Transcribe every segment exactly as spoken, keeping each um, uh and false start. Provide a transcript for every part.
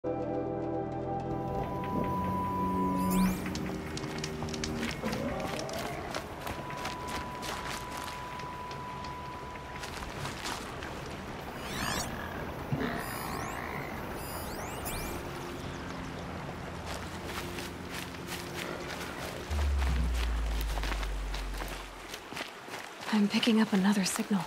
I'm picking up another signal.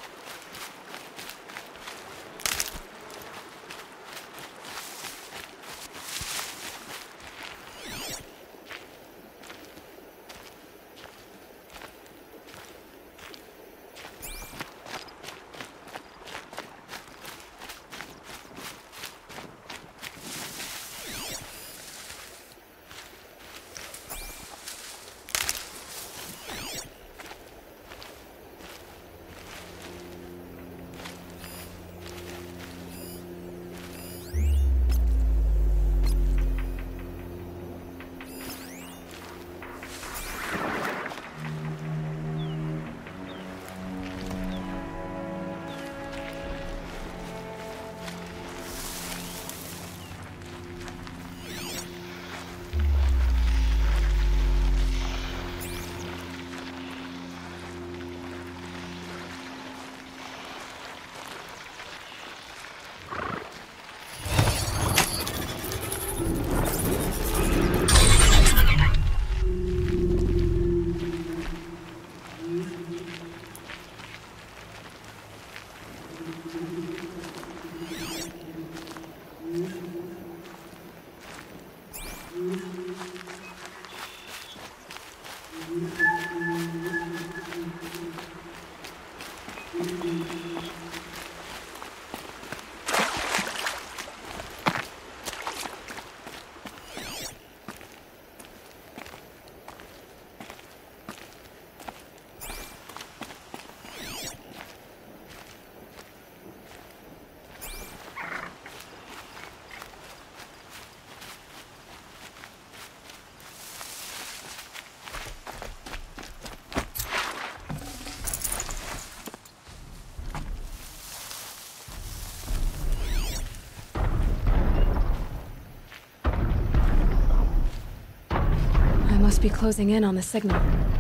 Must be closing in on the signal.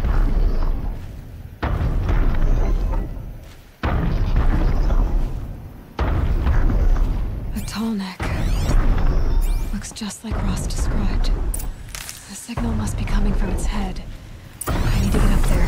A tall neck. Looks just like Ross described. The signal must be coming from its head. I need to get up there.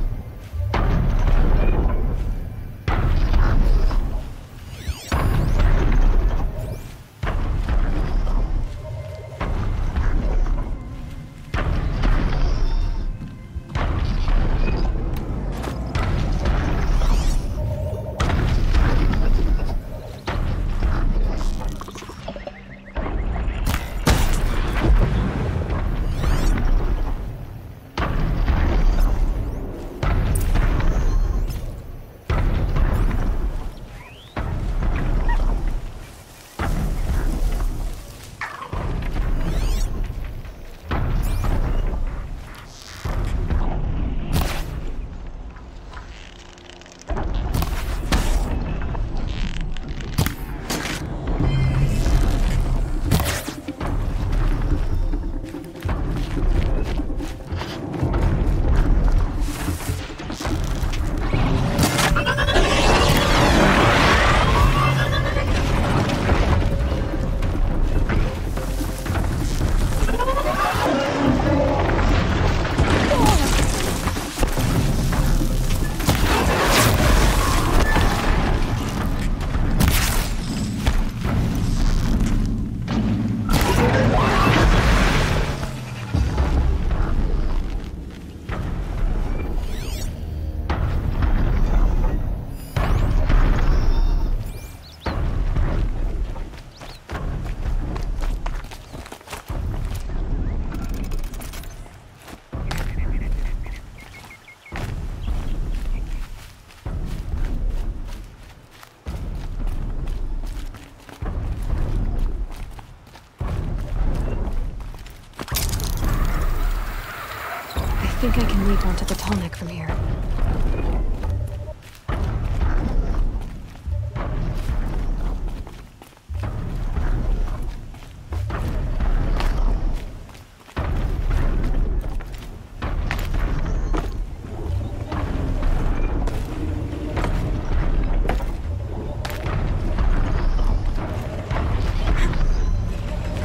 I think I can leap onto the tall neck from here.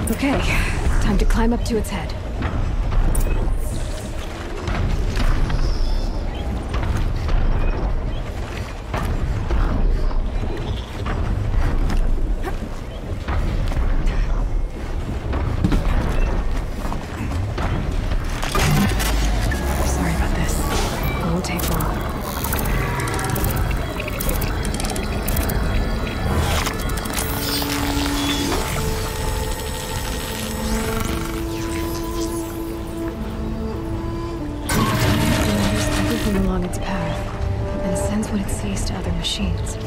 Okay, time to climb up to its head. Sorry about this. It won't take long. Along its path, and sends what it sees to other machines.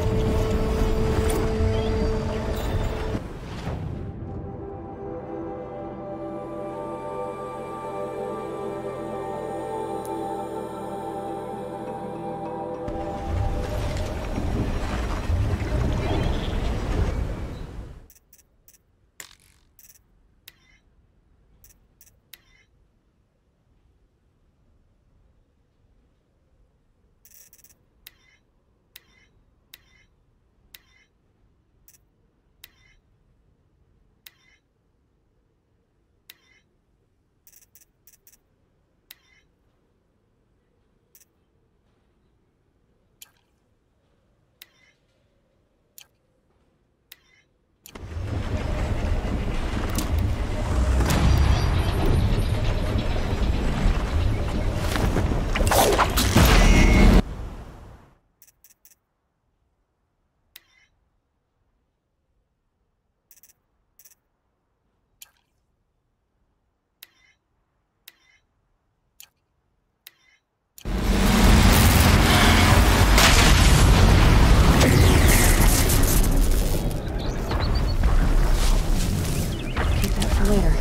Later.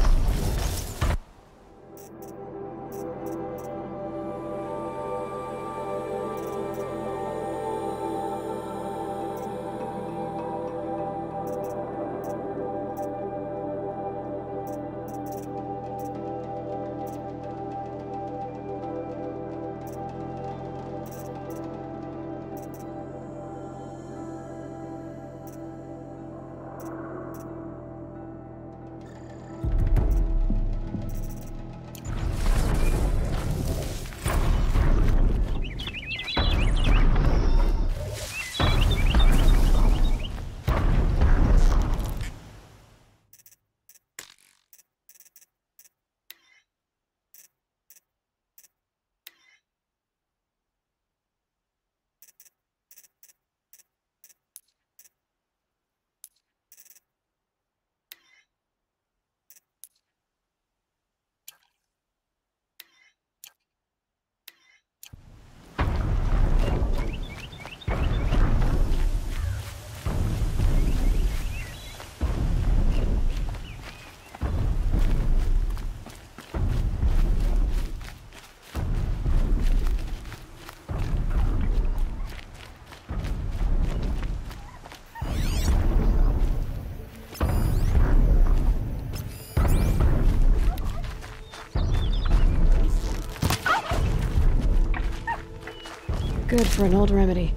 Good for an old remedy.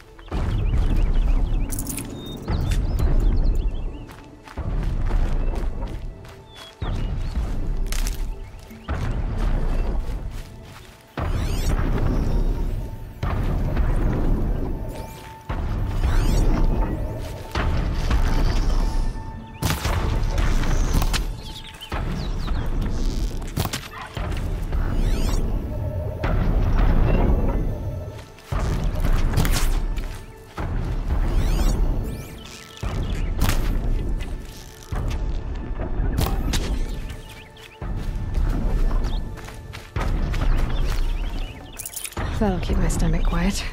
That'll keep my stomach quiet.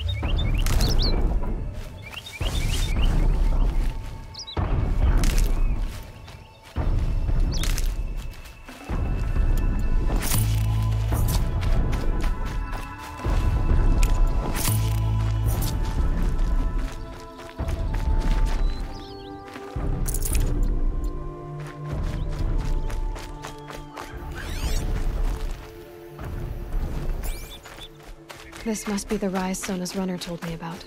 This must be the rise Sona's runner told me about.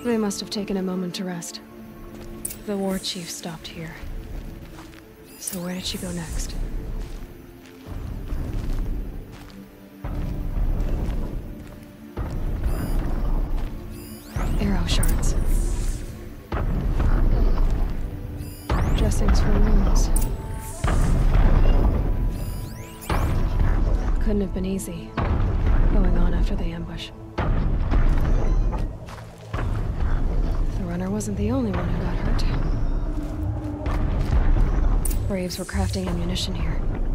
They must have taken a moment to rest. The war chief stopped here. So where did she go next? Arrow shards. Dressings for wounds. Couldn't have been easy, going on after the ambush. The runner wasn't the only one who got hurt. Braves were crafting ammunition here.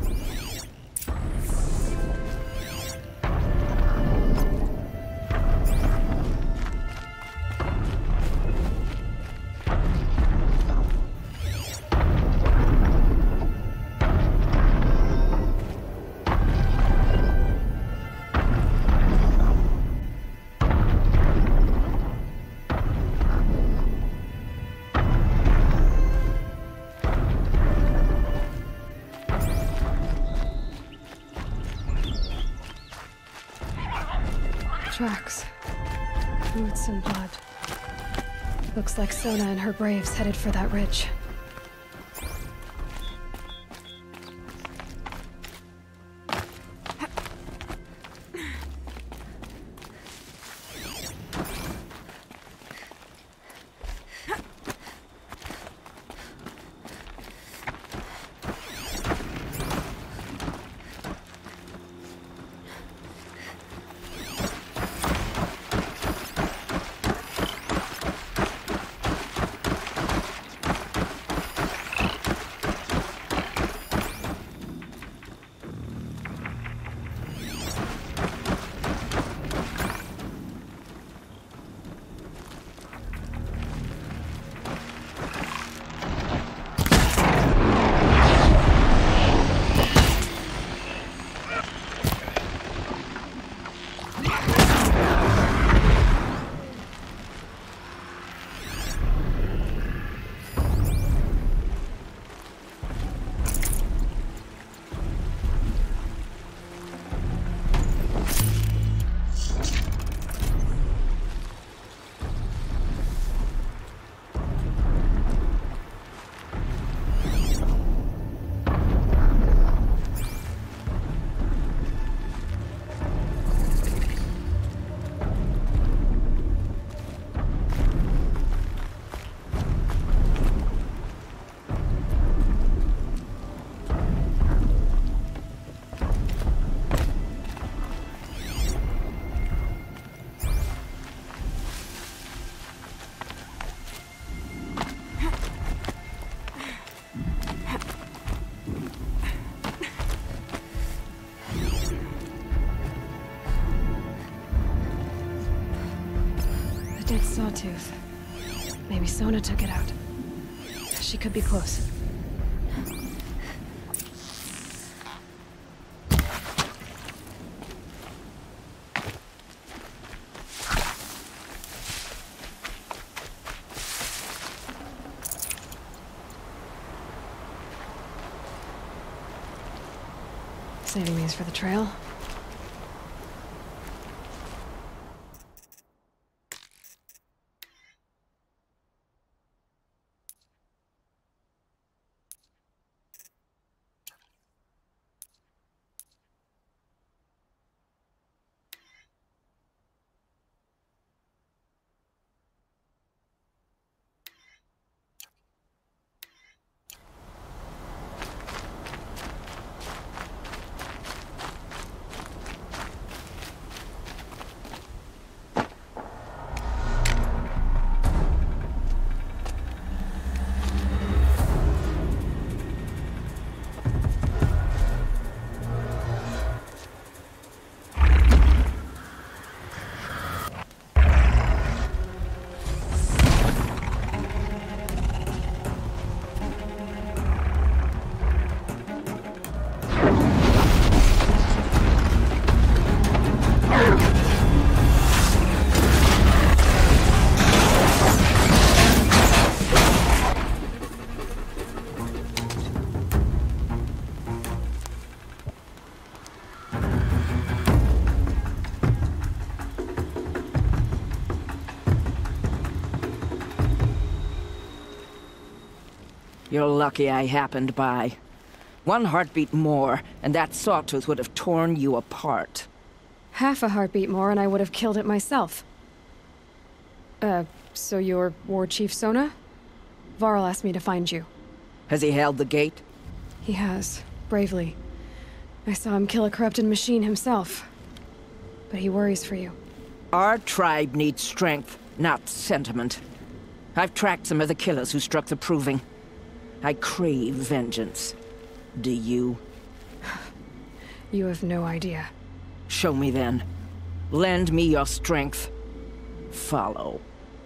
Tracks. Boots and blood. Looks like Sona and her braves headed for that ridge. Dead sawtooth. Maybe Sona took it out. She could be close. Saving these for the trail. You're lucky I happened by. One heartbeat more, and that sawtooth would have torn you apart. Half a heartbeat more and I would have killed it myself. Uh, so you're War Chief Sona? Varl asked me to find you. Has he held the gate? He has, bravely. I saw him kill a corrupted machine himself. But he worries for you. Our tribe needs strength, not sentiment. I've tracked some of the killers who struck the Proving. I crave vengeance. Do you? You have no idea. Show me then. Lend me your strength. Follow.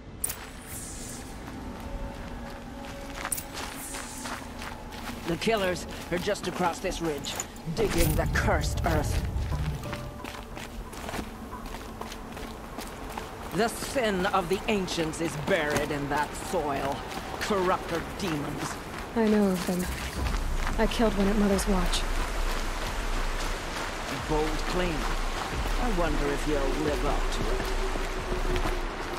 The killers are just across this ridge, digging the cursed earth. The sin of the ancients is buried in that soil. Corrupter demons. I know of them. I killed one at Mother's Watch. A bold claim. I wonder if you'll live up to it.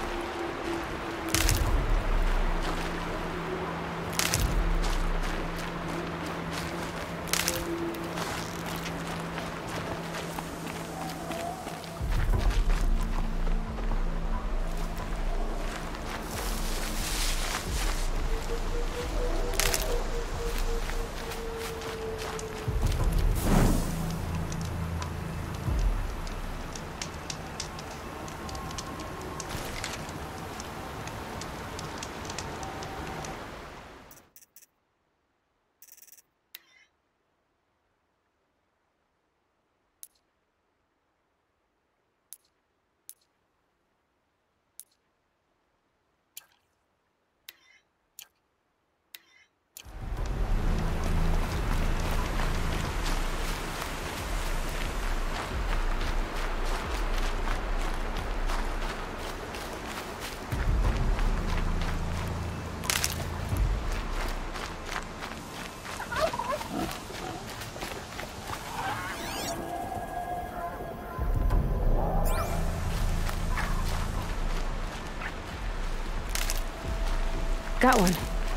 Got one.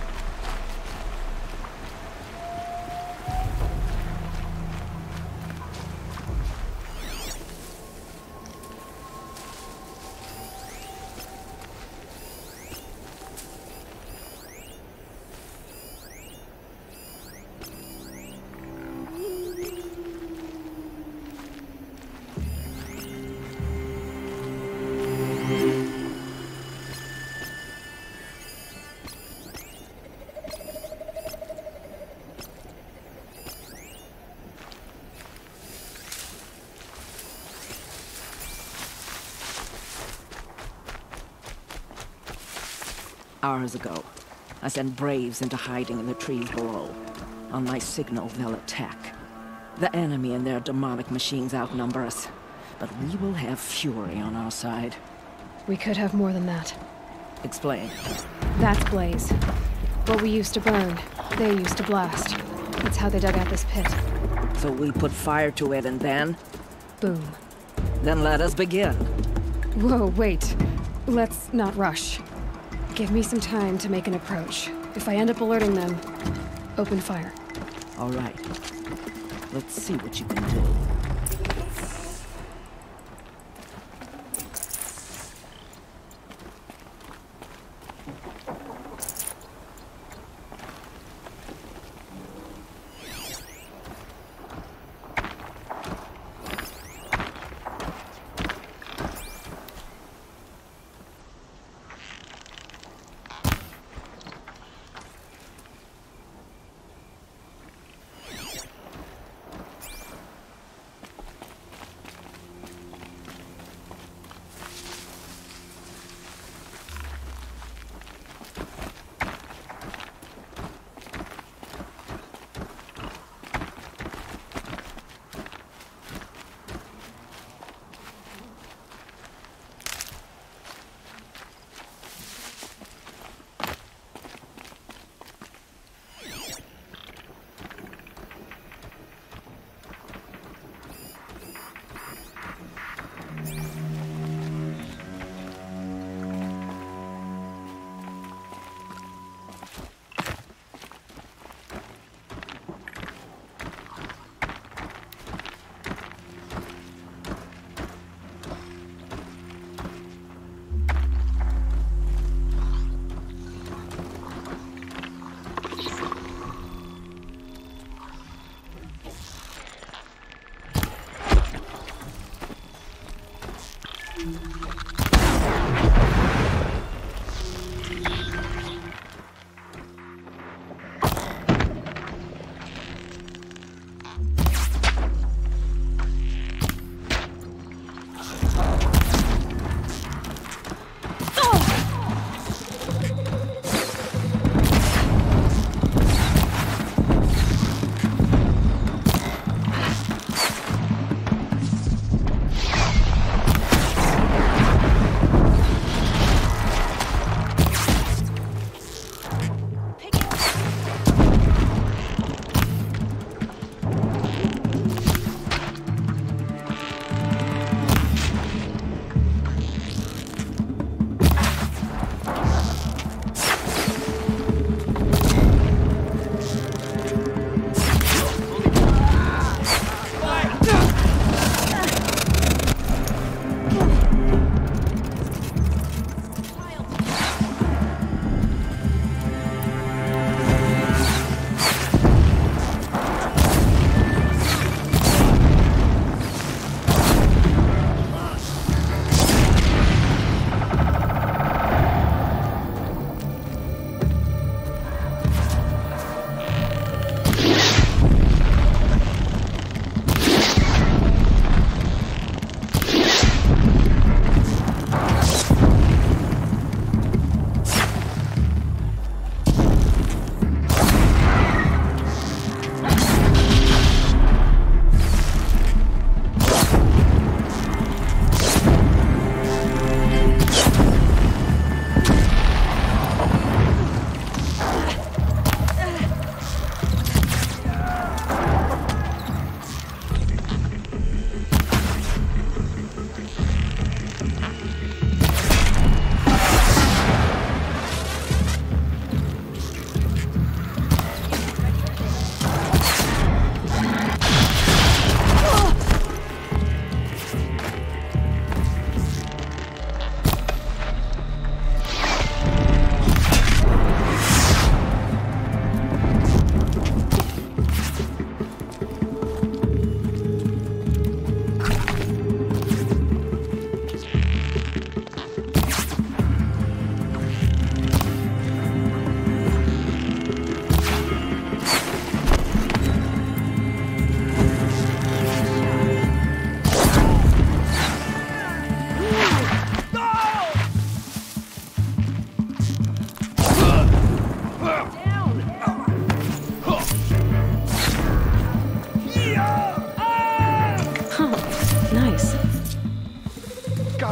Hours ago, I sent Braves into hiding in the trees below. On my signal, they'll attack. The enemy and their demonic machines outnumber us, but we will have fury on our side. We could have more than that. Explain. That's Blaze. What we used to burn, they used to blast. That's how they dug out this pit. So we put fire to it and then? Boom. Then let us begin. Whoa, wait. Let's not rush. Give me some time to make an approach. If I end up alerting them, open fire. All right. Let's see what you can do.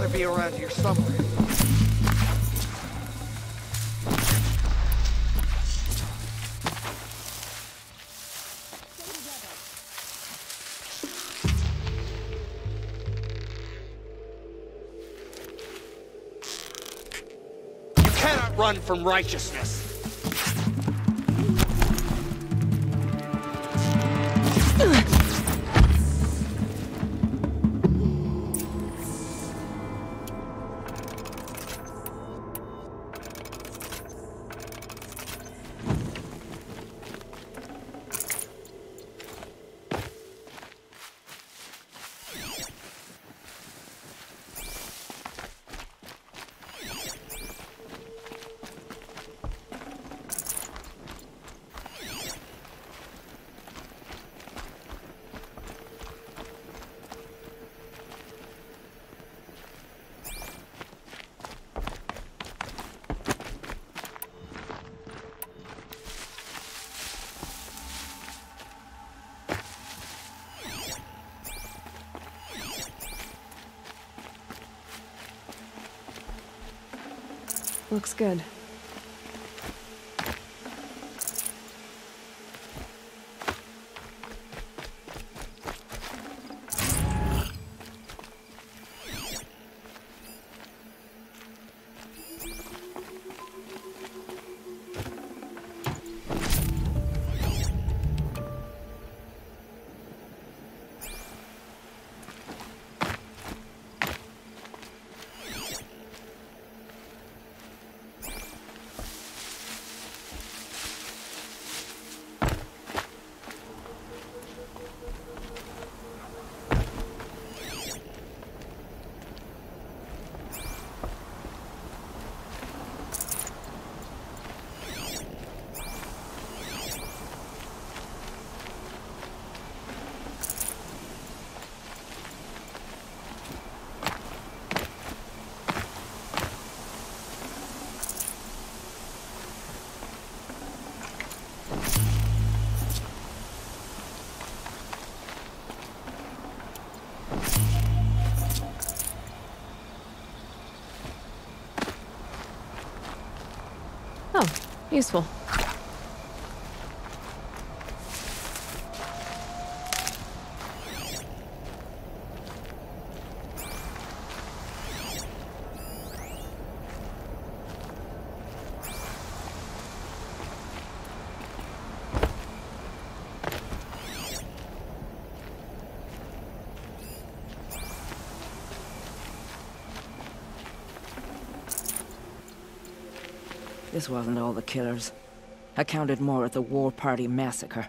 gotta be around here somewhere. You cannot run from righteousness. Looks good. Oh, useful. This wasn't all the killers. I counted more at the War Party massacre.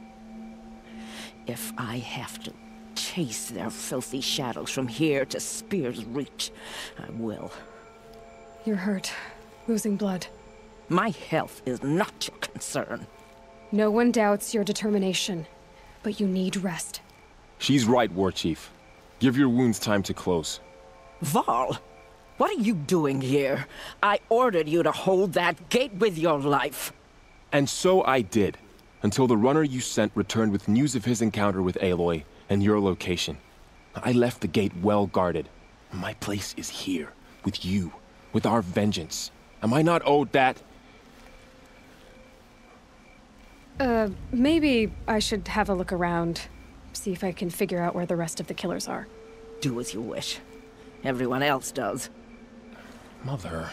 If I have to chase their filthy shadows from here to Spear's Reach, I will. You're hurt. Losing blood. My health is not your concern. No one doubts your determination, but you need rest. She's right, War Chief. Give your wounds time to close. Varl, what are you doing here? I ordered you to hold that gate with your life. And so I did, until the runner you sent returned with news of his encounter with Aloy and your location. I left the gate well guarded. My place is here, with you, with our vengeance. Am I not owed that? Uh, maybe I should have a look around. See if I can figure out where the rest of the killers are. Do as you wish. Everyone else does. Mother...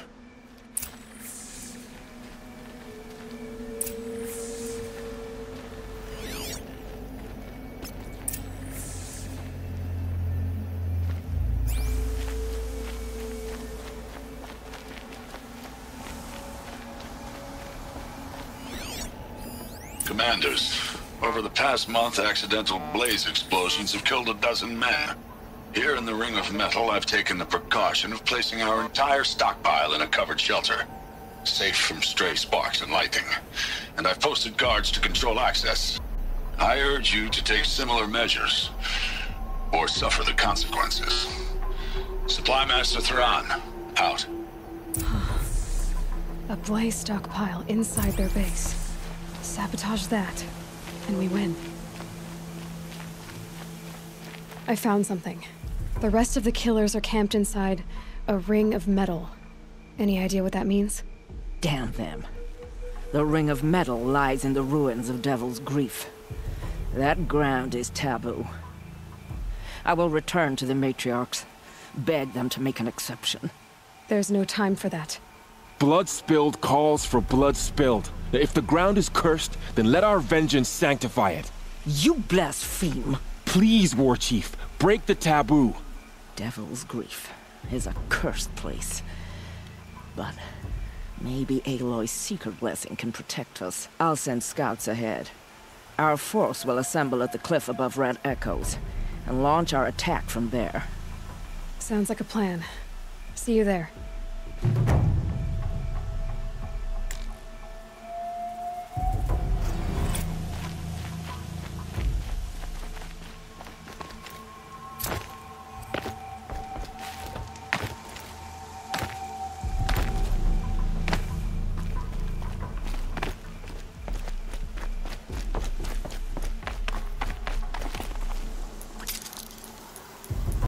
Commanders, over the past month, accidental blaze explosions have killed a dozen men. Here in the Ring of Metal, I've taken the precaution of placing our entire stockpile in a covered shelter, safe from stray sparks and lightning. And I've posted guards to control access. I urge you to take similar measures, or suffer the consequences. Supply Master Thrawn, out. A blaze stockpile inside their base. Sabotage that, and we win. I found something. The rest of the killers are camped inside a ring of metal. Any idea what that means? Damn them. The ring of metal lies in the ruins of Devil's Grief. That ground is taboo. I will return to the matriarchs, beg them to make an exception. There's no time for that. Blood spilled calls for blood spilled. If the ground is cursed, then let our vengeance sanctify it. You blaspheme! Please, War Chief, break the taboo. Devil's Grief is a cursed place. But maybe Aloy's secret blessing can protect us. I'll send scouts ahead. Our force will assemble at the cliff above Red Echoes, and launch our attack from there. Sounds like a plan. See you there.